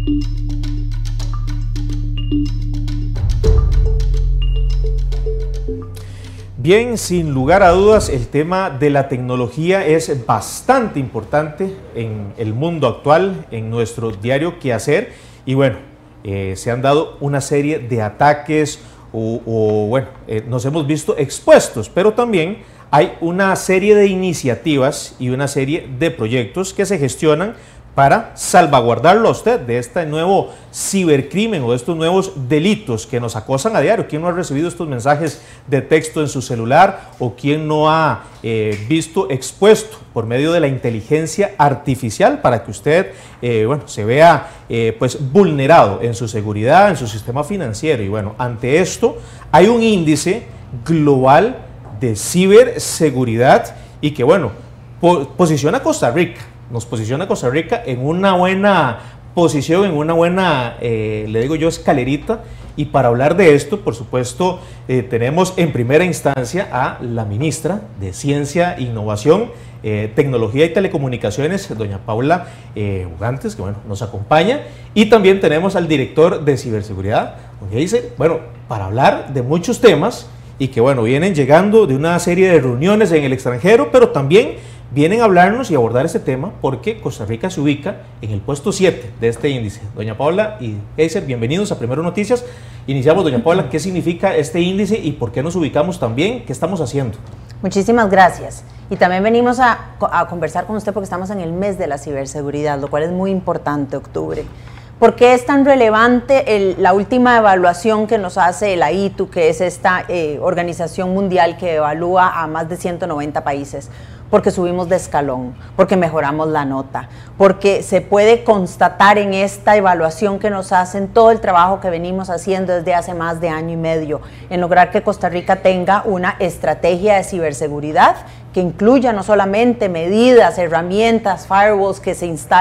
Bien, sin lugar a dudas, el tema de la tecnología es bastante importante en el mundo actual, en nuestro diario quehacer, y bueno, se han dado una serie de ataques nos hemos visto expuestos, pero también hay una serie de iniciativas y una serie de proyectos que se gestionan para salvaguardarlo a usted de este nuevo cibercrimen o de estos nuevos delitos que nos acosan a diario. ¿Quién no ha recibido estos mensajes de texto en su celular o quién no ha visto expuesto por medio de la inteligencia artificial para que usted se vea pues vulnerado en su seguridad, en su sistema financiero? Y bueno, ante esto hay un índice global de ciberseguridad y que bueno, posiciona a Costa Rica. Nos posiciona a Costa Rica en una buena posición, en una buena, le digo yo, escalerita. Y para hablar de esto, por supuesto, tenemos en primera instancia a la ministra de Ciencia, Innovación, Tecnología y Telecomunicaciones, doña Paula Ugantes, que bueno, nos acompaña. Y también tenemos al director de Ciberseguridad, don Geiser, bueno, para hablar de muchos temas y que bueno, vienen llegando de una serie de reuniones en el extranjero, pero también vienen a hablarnos y abordar este tema porque Costa Rica se ubica en el puesto 7 de este índice. Doña Paula y Geiser, bienvenidos a Primero Noticias. Iniciamos, doña Paula, ¿qué significa este índice y por qué nos ubicamos tan bien? ¿Qué estamos haciendo? Muchísimas gracias. Y también venimos a conversar con usted porque estamos en el mes de la ciberseguridad, lo cual es muy importante, octubre. ¿Por qué es tan relevante la última evaluación que nos hace la ITU, que es esta organización mundial que evalúa a más de 190 países? Porque subimos de escalón, porque mejoramos la nota, porque se puede constatar en esta evaluación que nos hacen todo el trabajo que venimos haciendo desde hace más de año y medio en lograr que Costa Rica tenga una estrategia de ciberseguridad que incluya no solamente medidas, herramientas, firewalls que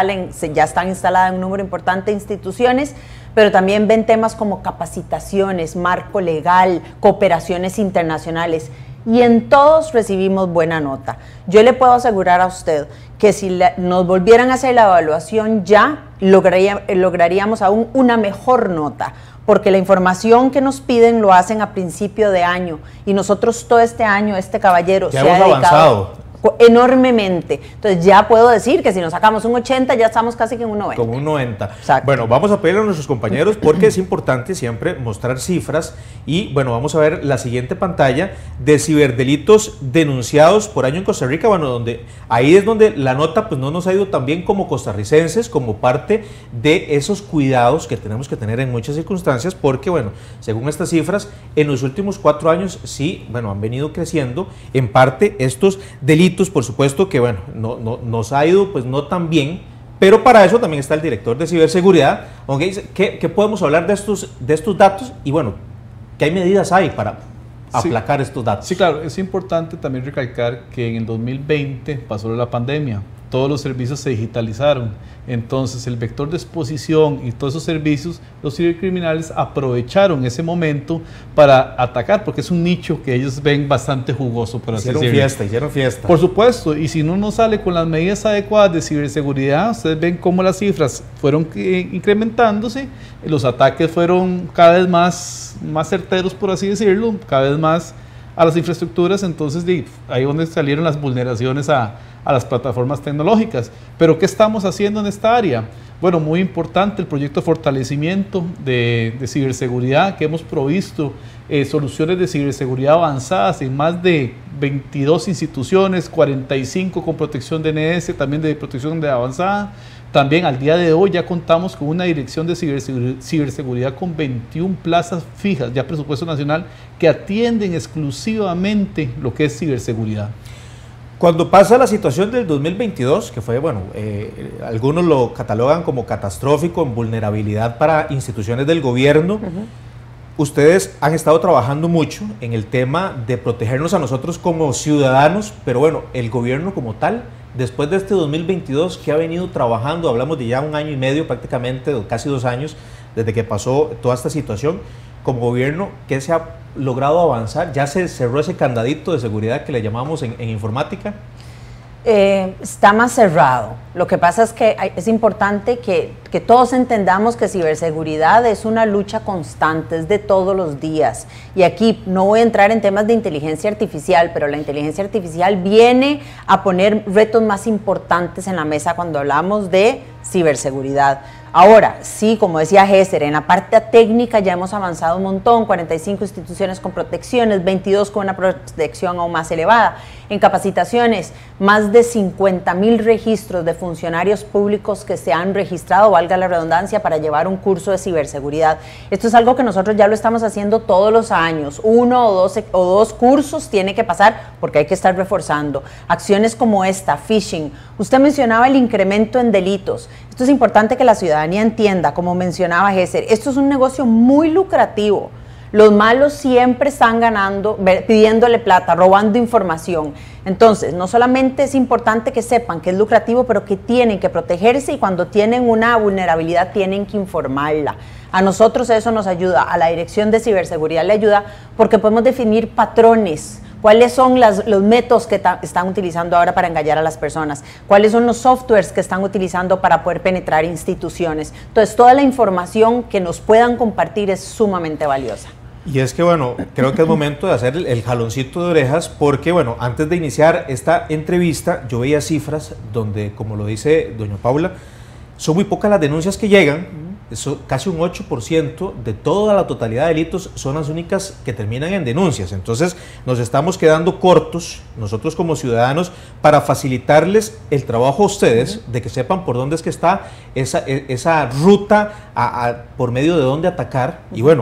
ya están instaladas en un número importante de instituciones, pero también ven temas como capacitaciones, marco legal, cooperaciones internacionales. Y en todos recibimos buena nota. Yo le puedo asegurar a usted que si nos volvieran a hacer la evaluación ya lograríamos aún una mejor nota, porque la información que nos piden lo hacen a principio de año y nosotros todo este año, este caballero ya se ha dedicado avanzado enormemente. Entonces ya puedo decir que si nos sacamos un 80 ya estamos casi que en un 90. Como un 90. Exacto. Bueno, vamos a pedirle a nuestros compañeros porque es importante siempre mostrar cifras y bueno, vamos a ver la siguiente pantalla de ciberdelitos denunciados por año en Costa Rica, bueno, donde ahí es donde la nota pues no nos ha ido tan bien como costarricenses, como parte de esos cuidados que tenemos que tener en muchas circunstancias, porque bueno, según estas cifras, en los últimos 4 años sí, bueno, han venido creciendo en parte estos delitos. Por supuesto que bueno, nos ha ido pues no tan bien, pero para eso también está el director de ciberseguridad. ¿Qué podemos hablar de estos datos? Y bueno, ¿qué medidas hay para aplacar estos datos? Sí, claro, es importante también recalcar que en el 2020 pasó la pandemia, todos los servicios se digitalizaron, entonces el vector de exposición y todos esos servicios, los cibercriminales aprovecharon ese momento para atacar, porque es un nicho que ellos ven bastante jugoso, por así decirlo. Hicieron fiesta. Por supuesto, y si no sale con las medidas adecuadas de ciberseguridad, ustedes ven cómo las cifras fueron incrementándose, los ataques fueron cada vez más certeros, por así decirlo, cada vez más a las infraestructuras, entonces ahí es donde salieron las vulneraciones a las plataformas tecnológicas. Pero ¿qué estamos haciendo en esta área? Bueno, muy importante el proyecto de fortalecimiento de ciberseguridad, que hemos provisto soluciones de ciberseguridad avanzadas en más de 22 instituciones, 45 con protección de DNS, también de protección de avanzada. También al día de hoy ya contamos con una dirección de ciberseguridad con 21 plazas fijas, ya presupuesto nacional, que atienden exclusivamente lo que es ciberseguridad. Cuando pasa la situación del 2022, que fue, bueno, algunos lo catalogan como catastrófico en vulnerabilidad para instituciones del gobierno, ustedes han estado trabajando mucho en el tema de protegernos a nosotros como ciudadanos, pero bueno, el gobierno como tal, después de este 2022 que ha venido trabajando, hablamos de ya 1 año y medio prácticamente, casi 2 años, desde que pasó toda esta situación, como gobierno, ¿qué se ha logrado avanzar? ¿Ya se cerró ese candadito de seguridad que le llamamos en informática? Está más cerrado. Lo que pasa es que es importante que todos entendamos que ciberseguridad es una lucha constante, es de todos los días. Y aquí no voy a entrar en temas de inteligencia artificial, pero la inteligencia artificial viene a poner retos más importantes en la mesa cuando hablamos de ciberseguridad. Ahora, sí, como decía Gesser, en la parte técnica ya hemos avanzado un montón, 45 instituciones con protecciones, 22 con una protección aún más elevada. En capacitaciones, más de 50,000 registros de funcionarios públicos que se han registrado, valga la redundancia, para llevar un curso de ciberseguridad. Esto es algo que nosotros ya lo estamos haciendo todos los años. 1 o 2 cursos tiene que pasar porque hay que estar reforzando. Acciones como esta, phishing. Usted mencionaba el incremento en delitos. Esto es importante que la ciudadanía entienda, como mencionaba Gesser, esto es un negocio muy lucrativo. Los malos siempre están ganando, pidiéndole plata, robando información. Entonces, no solamente es importante que sepan que es lucrativo, pero que tienen que protegerse y cuando tienen una vulnerabilidad tienen que informarla. A nosotros eso nos ayuda, a la Dirección de Ciberseguridad le ayuda porque podemos definir patrones. ¿Cuáles son los métodos que están utilizando ahora para engañar a las personas? ¿Cuáles son los softwares que están utilizando para poder penetrar instituciones? Entonces, toda la información que nos puedan compartir es sumamente valiosa. Y es que, bueno, creo que es momento de hacer el jaloncito de orejas porque, bueno, antes de iniciar esta entrevista, yo veía cifras donde, como lo dice doña Paula, son muy pocas las denuncias que llegan. Eso, casi un 8% de toda la totalidad de delitos son las únicas que terminan en denuncias. Entonces nos estamos quedando cortos nosotros como ciudadanos para facilitarles el trabajo a ustedes de que sepan por dónde es que está esa ruta por medio de dónde atacar. Y bueno,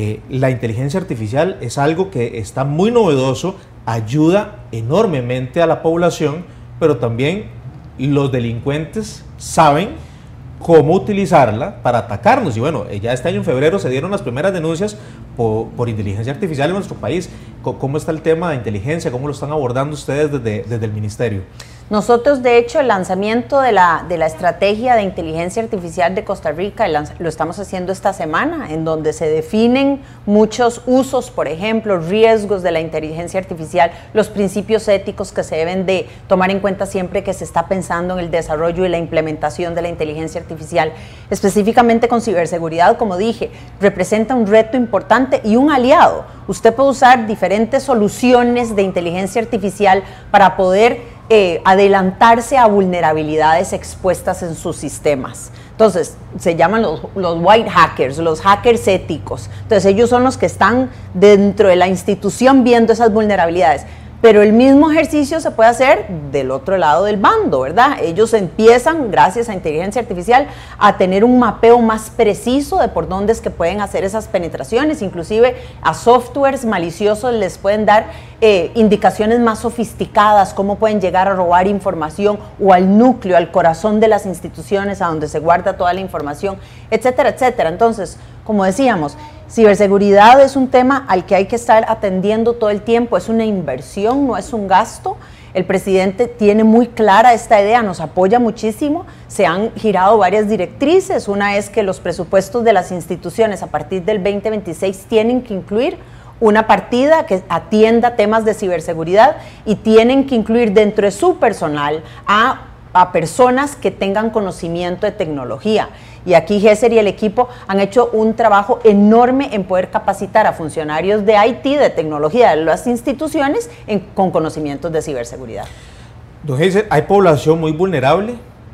la inteligencia artificial es algo que está muy novedoso, ayuda enormemente a la población, pero también los delincuentes saben cómo utilizarla para atacarnos. Y bueno, ya este año en febrero se dieron las primeras denuncias por inteligencia artificial en nuestro país. ¿Cómo está el tema de inteligencia? ¿Cómo lo están abordando ustedes desde el ministerio? Nosotros, de hecho, el lanzamiento de la estrategia de inteligencia artificial de Costa Rica lo estamos haciendo esta semana, en donde se definen muchos usos, por ejemplo, riesgos de la inteligencia artificial, los principios éticos que se deben de tomar en cuenta siempre que se está pensando en el desarrollo y la implementación de la inteligencia artificial. Específicamente con ciberseguridad, como dije, representa un reto importante y un aliado. Usted puede usar diferentes soluciones de inteligencia artificial para poder adelantarse a vulnerabilidades expuestas en sus sistemas. Entonces, se llaman los white hackers, los hackers éticos. Entonces, ellos son los que están dentro de la institución viendo esas vulnerabilidades. Pero el mismo ejercicio se puede hacer del otro lado del bando, ¿verdad? Ellos empiezan, gracias a inteligencia artificial, a tener un mapeo más preciso de por dónde es que pueden hacer esas penetraciones. Inclusive a softwares maliciosos les pueden dar indicaciones más sofisticadas, cómo pueden llegar a robar información o al núcleo, al corazón de las instituciones, a donde se guarda toda la información, etcétera, etcétera. Entonces, como decíamos, ciberseguridad es un tema al que hay que estar atendiendo todo el tiempo, es una inversión, no es un gasto. El presidente tiene muy clara esta idea, nos apoya muchísimo, se han girado varias directrices. Una es que los presupuestos de las instituciones a partir del 2026 tienen que incluir una partida que atienda temas de ciberseguridad y tienen que incluir dentro de su personal a personas que tengan conocimiento de tecnología. Y aquí Gesser y el equipo han hecho un trabajo enorme en poder capacitar a funcionarios de IT, de tecnología, de las instituciones, con conocimientos de ciberseguridad. Don Gesser, hay población muy vulnerable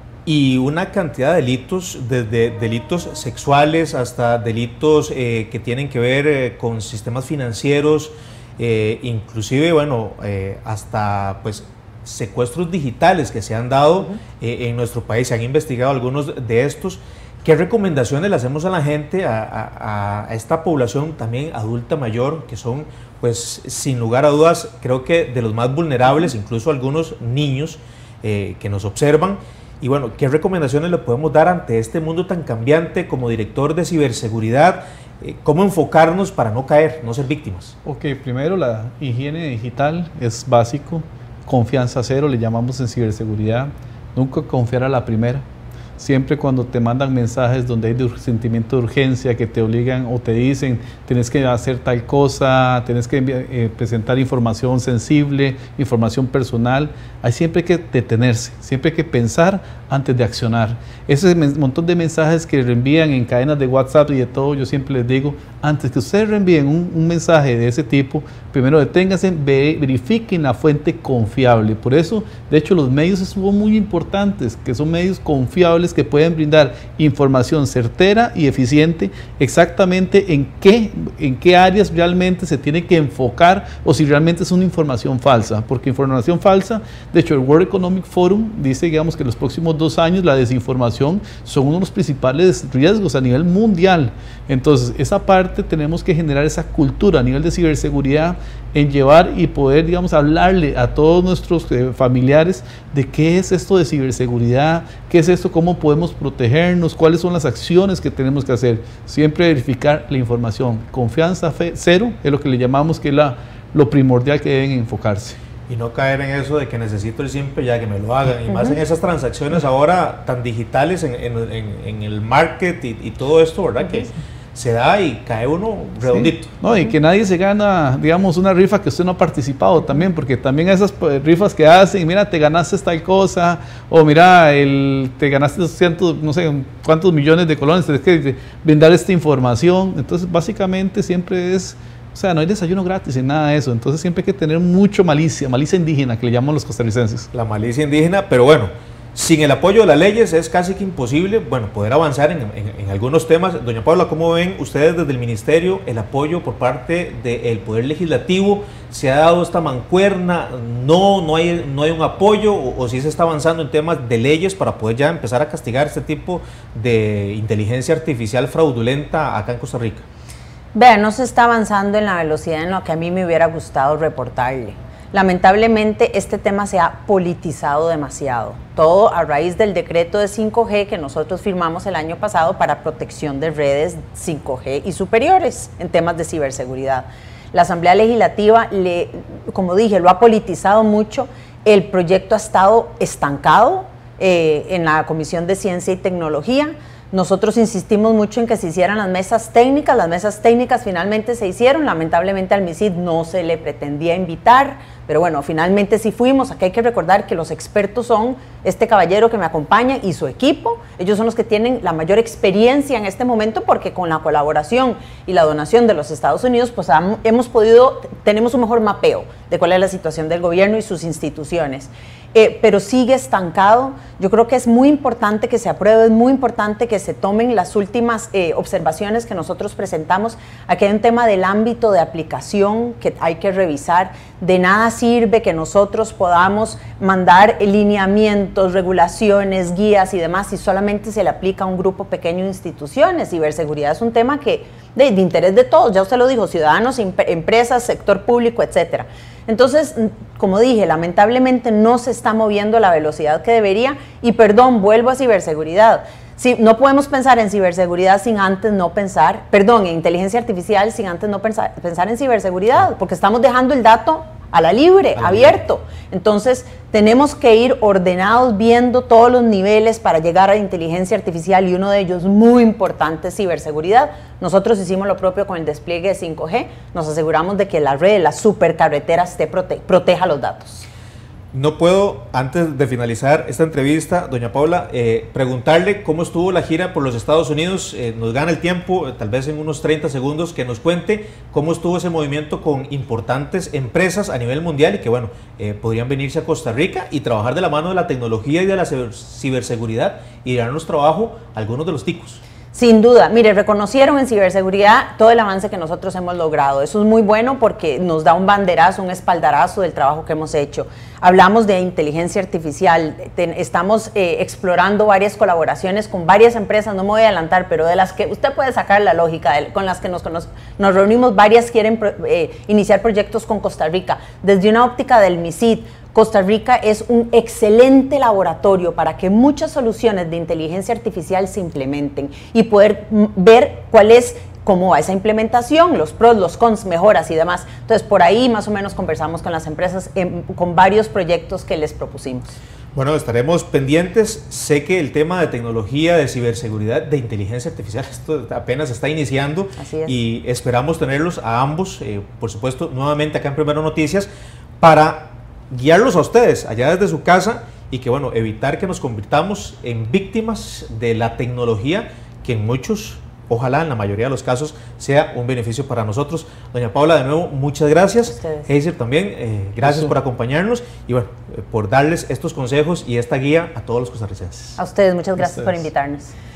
y una cantidad de delitos, desde delitos sexuales hasta delitos que tienen que ver con sistemas financieros, inclusive, bueno, hasta pues secuestros digitales que se han dado en nuestro país. Se han investigado algunos de estos. ¿Qué recomendaciones le hacemos a la gente, a esta población también adulta mayor, que son, pues, sin lugar a dudas, creo que de los más vulnerables, incluso algunos niños que nos observan? Y bueno, ¿qué recomendaciones le podemos dar ante este mundo tan cambiante como director de ciberseguridad? ¿Cómo enfocarnos para no caer, no ser víctimas? Ok, primero la higiene digital es básico. Confianza cero, le llamamos en ciberseguridad. Nunca confiar a la primera. siempre cuando te mandan mensajes donde hay sentimiento de urgencia, que te obligan o te dicen tienes que hacer tal cosa, tienes que presentar información sensible, información personal, hay siempre que detenerse, siempre hay que pensar antes de accionar. Ese montón de mensajes que reenvían en cadenas de WhatsApp y de todo, yo siempre les digo, antes que ustedes reenvíen un mensaje de ese tipo, primero deténganse, verifiquen la fuente confiable. Por eso, de hecho, los medios son muy importantes, que son medios confiables que pueden brindar información certera y eficiente exactamente en qué áreas realmente se tiene que enfocar o si realmente es una información falsa, porque información falsa, de hecho el World Economic Forum dice, digamos, que en los próximos 2 años la desinformación son uno de los principales riesgos a nivel mundial. Entonces, esa parte tenemos que generar esa cultura a nivel de ciberseguridad, en llevar y poder, digamos, hablarle a todos nuestros familiares de qué es esto de ciberseguridad, qué es esto, cómo podemos protegernos, cuáles son las acciones que tenemos que hacer. Siempre verificar la información. Confianza cero es lo que le llamamos que es lo primordial que deben enfocarse. Y no caer en eso de que necesito el simple ya que me lo hagan. Y más en esas transacciones ahora tan digitales en el market y todo esto, ¿verdad? Que se da y cae uno redondito. Sí. No, y que nadie se gana, digamos, una rifa que usted no ha participado también, porque también esas rifas que hacen, mira, te ganaste tal cosa, o mira, te ganaste cientos, no sé, cuántos millones de colones, tienes que brindar esta información. Entonces, básicamente siempre es, o sea, no hay desayuno gratis en nada de eso. Entonces siempre hay que tener mucho malicia indígena, que le llaman los costarricenses. La malicia indígena, pero bueno, sin el apoyo de las leyes es casi que imposible, bueno, poder avanzar en algunos temas. Doña Paula, ¿cómo ven ustedes desde el Ministerio el apoyo por parte del Poder Legislativo? ¿Se ha dado esta mancuerna? ¿No hay un apoyo? ¿O si se está avanzando en temas de leyes para poder ya empezar a castigar este tipo de inteligencia artificial fraudulenta acá en Costa Rica? Vean, no se está avanzando en la velocidad en la que a mí me hubiera gustado reportarle. Lamentablemente este tema se ha politizado demasiado, todo a raíz del decreto de 5G que nosotros firmamos el año pasado para protección de redes 5G y superiores en temas de ciberseguridad. La Asamblea Legislativa, como dije, lo ha politizado mucho, el proyecto ha estado estancado en la Comisión de Ciencia y Tecnología. Nosotros insistimos mucho en que se hicieran las mesas técnicas finalmente se hicieron, lamentablemente al MISID no se le pretendía invitar, pero bueno, finalmente sí fuimos. Aquí hay que recordar que los expertos son este caballero que me acompaña y su equipo, ellos son los que tienen la mayor experiencia en este momento porque con la colaboración y la donación de los Estados Unidos pues tenemos un mejor mapeo de cuál es la situación del gobierno y sus instituciones. Pero sigue estancado. Yo creo que es muy importante que se apruebe, es muy importante que se tomen las últimas observaciones que nosotros presentamos. Aquí hay un tema del ámbito de aplicación que hay que revisar. De nada sirve que nosotros podamos mandar lineamientos, regulaciones, guías y demás si solamente se le aplica a un grupo pequeño de instituciones. Ciberseguridad es un tema que de interés de todos, ya usted lo dijo, ciudadanos, empresas, sector público, etcétera. Entonces, como dije, lamentablemente no se está moviendo a la velocidad que debería y perdón, vuelvo a ciberseguridad. Sí, no podemos pensar en ciberseguridad sin antes no pensar, en inteligencia artificial sin antes no pensar en ciberseguridad, porque estamos dejando el dato a la libre, abierto. Entonces, tenemos que ir ordenados viendo todos los niveles para llegar a inteligencia artificial y uno de ellos muy importante es ciberseguridad. Nosotros hicimos lo propio con el despliegue de 5G, nos aseguramos de que la red, la supercarretera proteja los datos. No puedo, antes de finalizar esta entrevista, doña Paula, preguntarle cómo estuvo la gira por los Estados Unidos. Nos gana el tiempo, tal vez en unos 30 segundos, que nos cuente cómo estuvo ese movimiento con importantes empresas a nivel mundial y que, bueno, podrían venirse a Costa Rica y trabajar de la mano de la tecnología y de la ciberseguridad y darnos trabajo a algunos de los ticos. Sin duda, mire, reconocieron en ciberseguridad todo el avance que nosotros hemos logrado. Eso es muy bueno porque nos da un banderazo, un espaldarazo del trabajo que hemos hecho. Hablamos de inteligencia artificial, estamos explorando varias colaboraciones con varias empresas, no me voy a adelantar, pero de las que usted puede sacar la lógica, con las que nos reunimos, varias quieren iniciar proyectos con Costa Rica. Desde una óptica del MISID, Costa Rica es un excelente laboratorio para que muchas soluciones de inteligencia artificial se implementen y poder ver cuál es cómo va esa implementación, los pros, los cons, mejoras y demás. Entonces, por ahí más o menos conversamos con las empresas con varios proyectos que les propusimos. Bueno, estaremos pendientes. Sé que el tema de tecnología, de ciberseguridad, de inteligencia artificial, esto apenas está iniciando. Así es. Y esperamos tenerlos a ambos, por supuesto, nuevamente acá en Primero Noticias, para guiarlos a ustedes allá desde su casa y que, bueno, evitar que nos convirtamos en víctimas de la tecnología, que en muchos, ojalá en la mayoría de los casos, sea un beneficio para nosotros. Doña Paula, de nuevo, muchas gracias. Heiser también, gracias por acompañarnos y bueno, por darles estos consejos y esta guía a todos los costarricenses. A ustedes, muchas gracias por invitarnos.